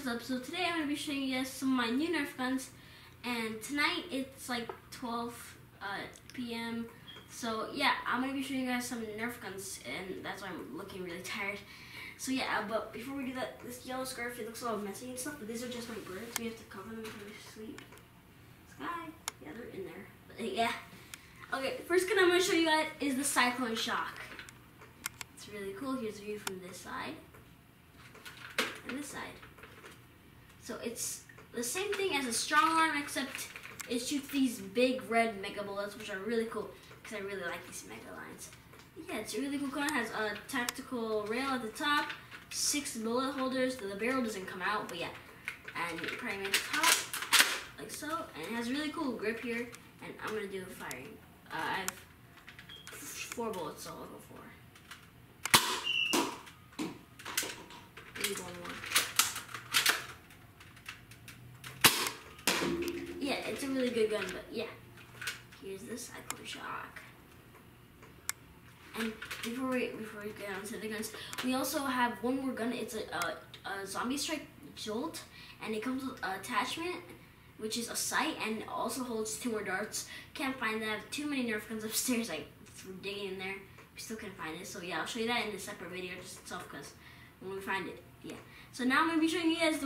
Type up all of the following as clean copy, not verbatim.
up? So today I'm going to be showing you guys some of my new Nerf guns, and tonight it's like 12 p.m. So yeah, I'm going to be showing you guys some Nerf guns, and that's why I'm looking really tired. So yeah, but before we do that, this yellow scarf, it looks all messy and stuff, but these are just my birds. We have to cover them before we sleep. Sky, yeah, they're in there. But yeah. Okay, the first gun I'm going to show you guys is the Cyclone Shock. It's really cool. Here's a view from this side and this side. So it's the same thing as a strong arm, except it shoots these big red mega bullets, which are really cool because I really like these mega lines. Yeah, it's a really cool gun. It has a tactical rail at the top, 6 bullet holders. The barrel doesn't come out, but yeah. And you prime at the top, like so. And it has a really cool grip here. And I'm going to do a firing. I have 4 bullets, so I'll go 4. Maybe one more. Yeah, it's a really good gun, but yeah. Here's the Cyclone Shock. And before we get on to the guns, we also have one more gun. It's a Zombie Strike Jolt, and it comes with an attachment, which is a sight, and also holds 2 more darts. Can't find that. I have too many Nerf guns upstairs. Like, we're digging in there. We still can't find it. So yeah, I'll show you that in a separate video just itself, because when we find it, yeah. So now I'm gonna be showing you guys the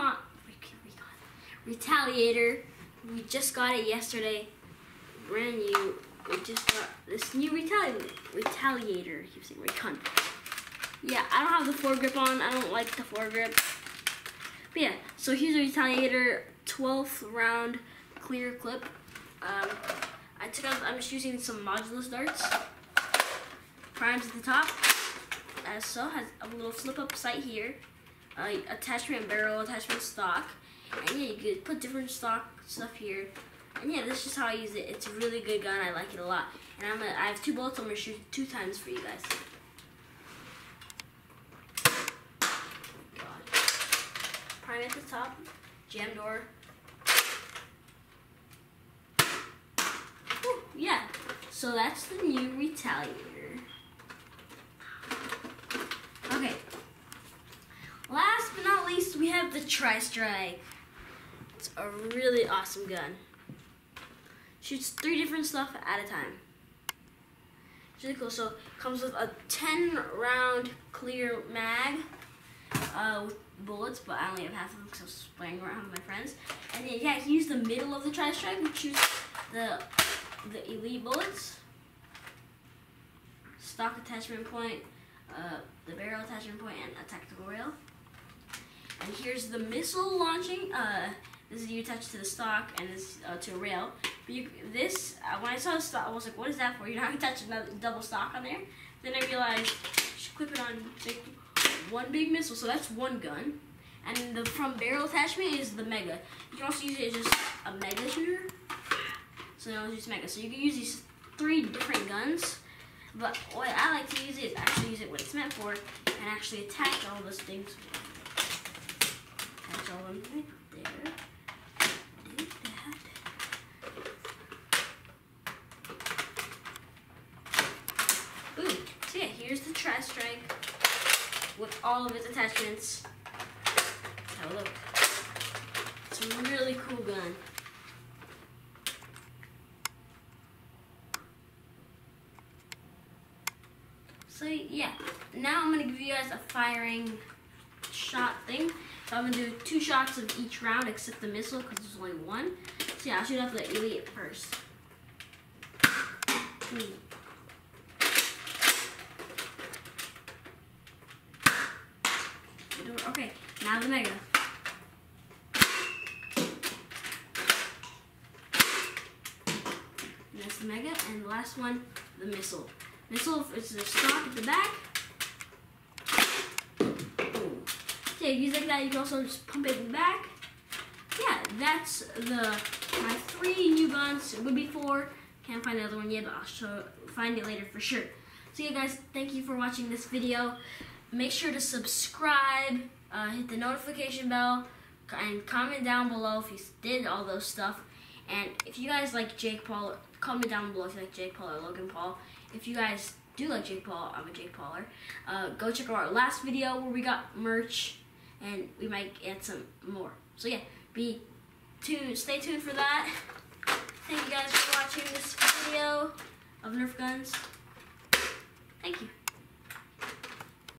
Retaliator. We just got it yesterday, brand new. We just got this new Retaliator. I keep saying Recon. Yeah, I don't have the foregrip on. I don't like the foregrip. But yeah, so here's a Retaliator 12th round clear clip. I'm just using some modulus darts. Primes at the top, as so, has a little flip up sight here. Attachment barrel, attachment stock. And yeah, you could put different stock stuff here. And yeah, this is just how I use it. It's a really good gun. I like it a lot. And I have 2 bullets. I'm gonna shoot 2 times for you guys. God. Prime at the top, jam door. Whew, yeah. So that's the new Retaliator. Okay. Last but not least, we have the Tri-Strike. It's a really awesome gun. Shoots 3 different stuff at a time. It's really cool. So it comes with a 10 round clear mag with bullets, but I only have half of them because I was playing around with my friends. And then yeah, you use the middle of the Tri-Strike, which shoots the elite bullets. Stock attachment point, the barrel attachment point, and a tactical rail. And here's the missile launching. This is you attach to the stock, and this to a rail. But when I saw the stock, I was like, "What is that for?" You're not gonna attach another double stock on there. Then I realized you should clip it on one big missile. So that's one gun. And the from barrel attachment is the mega. You can also use it as just a mega shooter. So I always use mega. So you can use these 3 different guns. But what I like to use is actually use it what it's meant for, and actually attach all those things. Attach all of them right there. Boom. So yeah, here's the Tri-Strike with all of its attachments. Let's have a look. It's a really cool gun. So yeah, now I'm gonna give you guys a firing shot thing. So I'm gonna do 2 shots of each round except the missile because there's only 1. So yeah, I'll shoot off the elite first. Okay, now the mega. And that's the mega, and the last one, the missile. Missile is the stock at the back. Boom. So yeah, use like that. You can also just pump it in the back. Yeah, that's my 3 new guns. It would be 4. Can't find the other one yet, but I'll find it later for sure. So yeah, guys, thank you for watching this video. Make sure to subscribe, hit the notification bell, and comment down below if you did all those stuff. And if you guys like Jake Paul, comment down below if you like Jake Paul or Logan Paul. If you guys do like Jake Paul, I'm a Jake Pauler. Go check out our last video where we got merch. and we might get some more. So yeah, stay tuned for that. Thank you guys for watching this video of Nerf guns. Thank you.